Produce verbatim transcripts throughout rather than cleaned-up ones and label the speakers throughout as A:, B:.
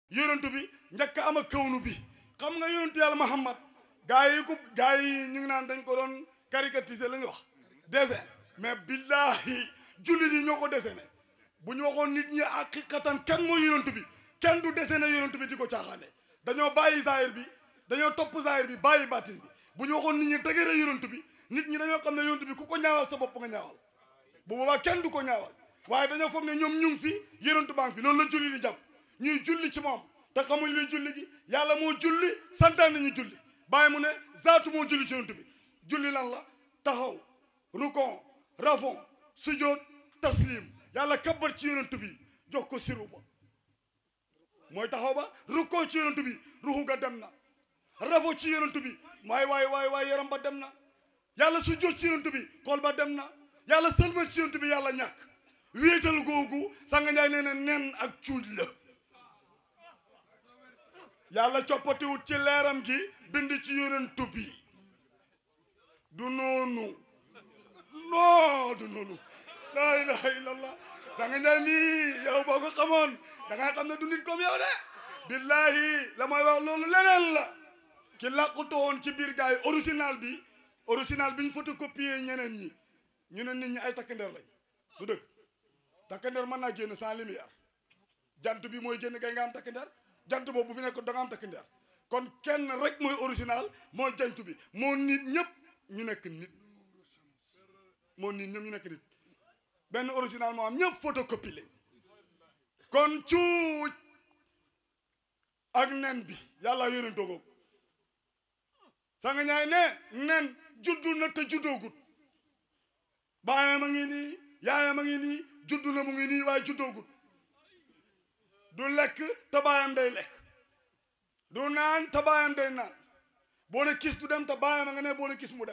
A: yonentu bi njëkk am ak kawnu bi xam nga yonentu yàlla Muhammad gaa yi ko gaa yi ñu ngi naan dañ ko doon caricatiser la ñu wax dessin mais billahi jullit yi ñoo ko dessiné bu ñu waxoon nit ñi haqiqatan kenn mooy yonentu bi kenn du dessiné yonentu bi di ko caaxaane dañoo bàyyi zahir bi dañoo topp zahir bi bàyyi baatin bi bu ñu waxoon nit ñi dëgëre yonentu bi nit ñi dañoo xam ne yonentu bi ku ko ñaawal sa bopp nga ñaawal bu boobaa kenn du ko ñaawal waaye dañoo foog ne ñoom ñu ngi fi yonentu baa ngi fi loolu la julli di jàpp ñuy julli ci moom te xamuñ luy julli gi yàlla moo julli santaan nañu julli bàyyi mu ne zaatu moo julli ci yonentu bi julli lan la taxaw rukon rafon sujjoot taslim yàlla kabbar ci yonentu bi jox ko siru ba mooy taxaw ba rukon ci yonentu bi ruxu ga dem na rafo ci yonentu bi waay waay waay waay yaram ba dem na yàlla sujjoot ci yonentu bi xol ba dem na yàlla sëlmal ci yonentu bi yàlla ñàkk wéetal googu sanga njaay nee na nen ak cuuj la yàlla coppatiwut ci leeram gi bind ci yonentu bi du noonu non du noonu laa ilaha illallah sanga njaay mii yow boo ko xamoon da nga xam ne du nit comme yow de billahi la may wax loolu leneen la ki làqutu woon ci biir gars yi original bi original bi ñu photocopier ñeneen ñi ñu ne nit ñi ay takkandeer lañ du dëgg takkandeer mën naa génn sans lumière jant bi mooy génn kay nga am takkandeer jant boobu bu fi nekk da nga am takkandeer kon kenn rek mooy original mooy jant bi moo nit ñëpp ñu nekk nit moo nit ñëpp ñu nekk nit benn original moo am ñëpp photocopie lañ kon cuuj ak nen bi yàlla yónentoo ko sanga ñaay ne nen juddu na te juddoogut baayam a ngi nii yaayam a ngi nii juddu na mu ngi nii waaye juddoogut du lekk te baayam day lekk du naan te baayam day naan boo ne kis du dem te baayam a nga ne boo ne kis mu dem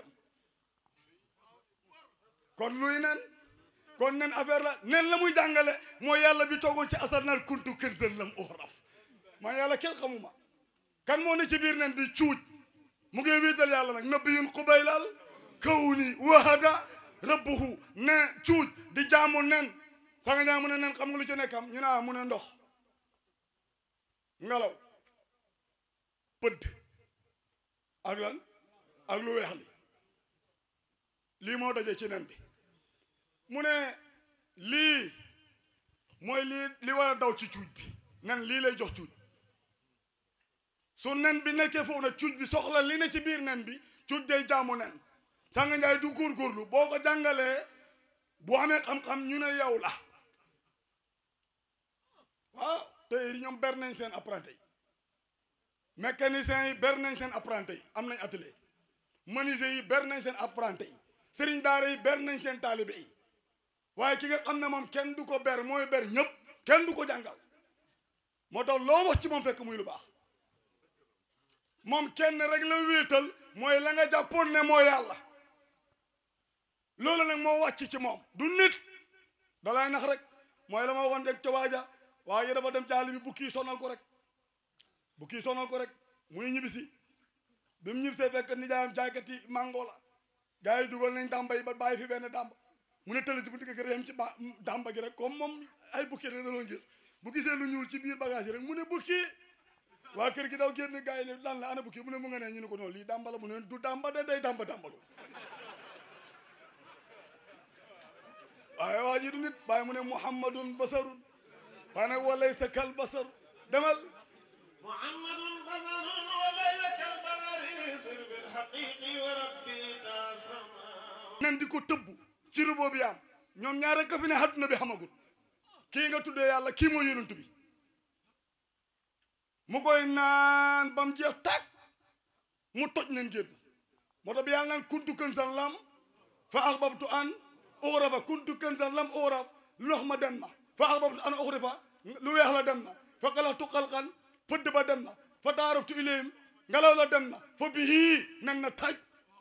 A: kon luy nen kon nen affaire la nen la muy jàngale mooy yàlla bi toogoon ci asar nar kuntu kënzan lam uxraf man yàlla kenn xamuma kan moo ne ci biir nen bi cuuj mu ngi wiital yàlla nag nabiyun qubaylal kawni wahada rabbuhu ne cuuj di jaamu nen sanga ñaa mu ne nen xam nga lu ci nekkam ñu naa mu ne ndox ngelaw pëdd ak lan ak lu weex li lii moo daje ci nen bi mu ne lii mooy lii li war a daw ci cuuj bi nen lii lay jox cuuj su nen bi nekkee foofu nag cuuj bi soxla li ne ci biir nen bi cuuj day jaamu nen sanga njaay du góorgóorlu boo ko jàngalee bu amee xam-xam ñu ne yow la waaw tey ñoom ber nañ seen apprenti yi mécaniciens yi ber nañ seen apprenti yi am nañ atelier menuisier yi ber nañ seen apprenti yi sëriñ daara yi ber nañ seen taalibe yi waaye ki nga xam ne moom kenn du ko ber mooy ber ñëpp kenn du ko jàngal moo tax loo wax ci moom fekk muy lu baax moom kenn rek la wéetal mooy la nga jàppoon ne moo yàlla loolu nag moo wàcc ci moom du nit dalay nax rek mooy la ma waxoon rek ca waaja waaye dafa dem caali bi bukki sonal ko rek bukki sonal ko rek muy ñibbisi bi mu ñibbisee fekk nijaayam jaaykat yi mango la gars yi dugal nañ dàmba yi ba bàyyi fi benn dàmba mu ne tëll ci bu digg yem ci ba dàmba gi rek comme moom ay bukki rek la doon gis bu gisee lu ñuul ci biir bagage yi rek mu ne bukki waa kër gi daw génn gars yi ne lan la ana bukki mu ne mu nga ne ñu ne ko noonu lii dàmba la mu ne du dàmba de day dàmba dàmbalu waaye waa ji du nit bàyyi mu ne muhammadun basarun waaye nag walaysa kal basar demal
B: muhammadun basarun walaysa kal basari bil haqiqi wa rabbi tasama
A: nen di ko tëbb ci ruboo bi am ñoom ñaar rek fi ne àdduna bi xamagul kii nga tuddee yàlla kii mooy yonent bi mu koy naan ba mu jeex tàkk mu toj nen génn moo tax bi yàlla naan kuntu kanzan lam fa ahbabtu an ughrafa kuntu kanzan lam ugraf lox ma dem na fa ahbabtu an ughrafa lu weex la dem na fa xalaxtu xalqan pëdd ba dem na fa taaraftu ilayhim ngelaw la dem na fa bihi nen na taj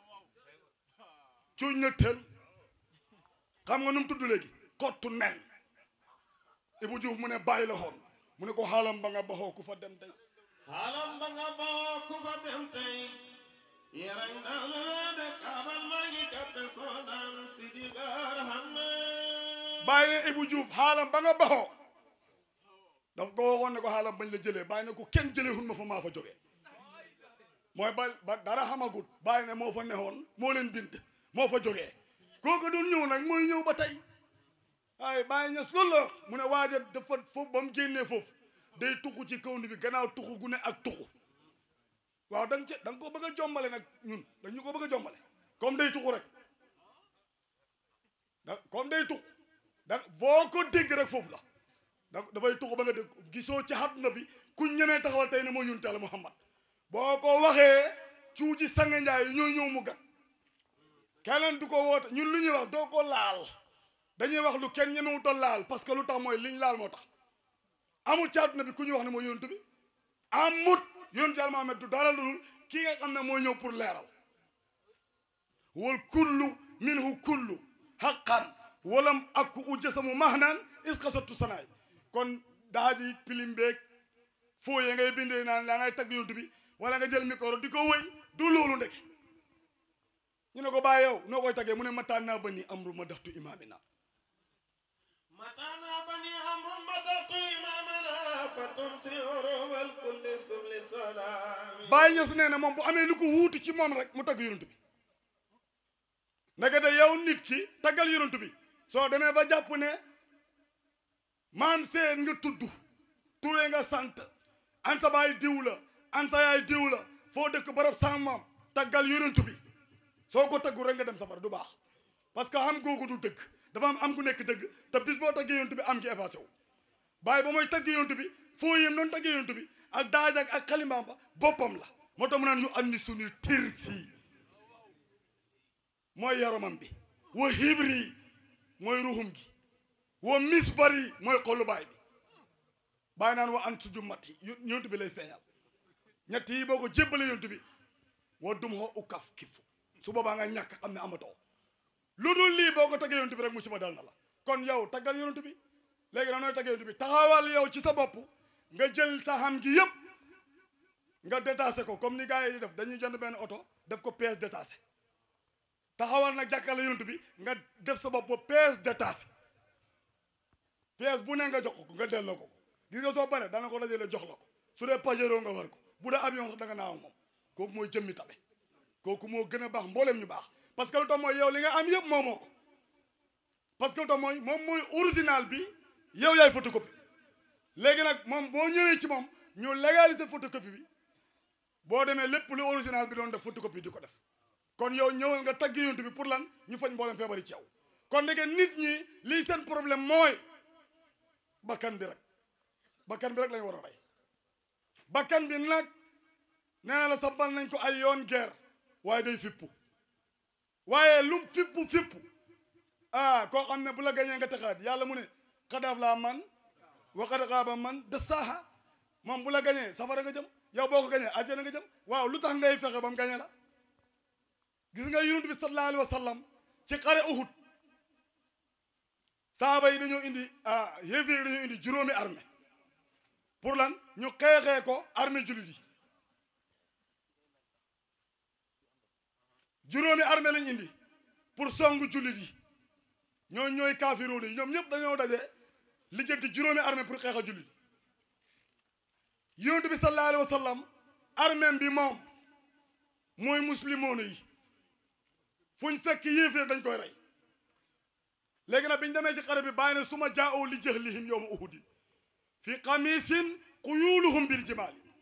A: cuuñ na teel xam nga nu mu tudd léegi xottu nen Ibou Diouf mu ne bàyyi la xoon mu ne ko xaalam ba nga baxoo ku fa dem tey
B: xaalam ba nga baxoo ku fa dem tey yarañ daanu de kaabal maa ngi kappe soodaan sidi baar xam ne
A: bàyyi ne Ibou Diouf xaalam ba nga baxoo daf ko waxoon ne ko xaalam bañ la jëlee bàyyi ne ko kenn jëlee hun ma fa maa fa jógee mooy ba ba dara xamagut bàyyi ne moo fa neexoon moo leen bind moo fa jógee kooku doon ñëw nag mooy ñëw ba tey waaye bàyyi ñes loolu la mu ne waaja dafa foofu ba mu génnee foofu day tuxu ci kaw ni bi gannaaw tuxu gu ne ak tuxu waaw da nga ci da nga ko bëgg a jombale nag ñun dañu ko bëgg a jombale comme day tuxu rek da comme day tuxu da boo ko dégg rek foofu la da dafay tuxu ba nga dégg gisoo ci àdduna bi ku ñemee taxawal tey ne moo yonent Yàlla Muhammad boo ko waxee cuuji sange njaay yi ñoo ñëw mu gat keneen du ko woote ñun lu ñuy wax doo ko laal dañuy wax lu kenn ñemewut a laal parce que lu tax mooy liñ laal moo tax amul ci àdduna bi ku ñuy wax ne mooy yonent bi amut yonent Yàlla Muhammad du dara lu dul kii nga xam ne mooy ñëw pour leeral wal kullu minhu kullu haqqan walam akku ujjasamu mahnan isqasatu sanaay kon daaji pilim beeg foo ye ngay bindee naan daa ngay tagg yonent bi wala nga jël micro di ko wëy du loolu ndek ñu ne ko bàyyi yow noo koy taggee mu ne mataan naa ba ni amru ma daxtu imaamina
B: متانا بني عمرو مدرت إمامنا فتمسي عروب الكل سبل سلام
A: bàyyi ñës nee na moom bu amee lu ko wuutu ci moom rek mu tagg yonent bi naka de yow nit ki taggal yonent bi soo demee ba jàpp ne maam seen nga tudd turee nga sant an sa baay diw la an sa yaay diw la foo dëkk barab sa maam taggal yonent bi soo ko taggu rek nga dem safara du baax parce que am googu du dëgg dafa am am gu nekk dëgg te bis boo taggee yonent bi am gi effacé wu bàyyi ba mooy taggee yonent bi foo yéem doon taggee yonent bi ak daaj ak ak xalimaam ba boppam la moo tax mu naan yu andi sunu tirsi mooy yaramam bi wa hibri mooy ruhum gi wa misbari mooy xolu baay bi bàyyi naan wa an su jummat yi yonent bi lay feeñal ñett yi boo ko jébbale yonent bi wa dum xoo ukaf kifu su boobaa nga ñàkk xam ne amatoo lu dul lii boo ko taggee yonent bi rek musiba dal na la kon yow taggal yonent bi léegi na nooy taggee yonent bi taxawal yow ci sa bopp nga jël sa xam gi yëpp nga détaché ko comme ni gars yi def dañuy jënd benn oto def ko pièce détaché taxawal nag jàkkaarloo yonent bi nga def sa bopp pièce détaché pièce bu ne nga jox ko nga delloo ko gis nga soo paree dana ko dajale jox la ko su dee pajero nga war ko bu dee avion sax da nga naaw ak moom kooku mooy jëmmi tabe kooku moo gën a baax mboolem ñu baax parce que lu tax mooy yow li nga am yëpp moo moo ko parce que lu tax mooy moom mooy original bi yow yaay photocopie léegi nag moom boo ñëwee ci moom ñu légaliser photocopie bi boo demee lépp lu original bi doon def photocopie di ko def kon yow ñëwal nga tagg yonent bi pour lan ñu fañ mboolem feebar yi ci yow kon ndeke nit ñi lii seen problème mooy bakkan bi rek bakkan bi rek lañ war a rey bakkan bi nag nee na la sampal nañ ko ay yoon guerre waaye day fippu waaye lum fippu fippu ah koo xam ne bu la gañee nga taxaat yàlla mu ne xadaaf laa man wa qad xaaba man dasaaha moom bu la gañee safara nga jëm yow boo ko gañee àjjana nga jëm waaw lu tax ngay fexe ba mu gañee la gis nga yonent bi sallallahu alayhi wa sallam ci xare Uhud saaba yi dañoo indi ah yéefar yi dañoo indi juróomi armée pour lan ñu xeexee ko armée jullit yi juróomi armée lañ indi pour songu jullit yi ñoo ñooy kaafiroon yi ñoom ñëpp dañoo daje lijjanti juróomi armée pour xeex a jullit yonent bi sallallahu alayhi wa sallam armée bi moom mooy muslimoon yi fuñ fekk yéeféer dañ koy rey léegi nag biñ demee ci xare bi bàyyi ne suma jaaoo li jahlihim yawma uhudin fi qamisin quyuluhum bil jimaali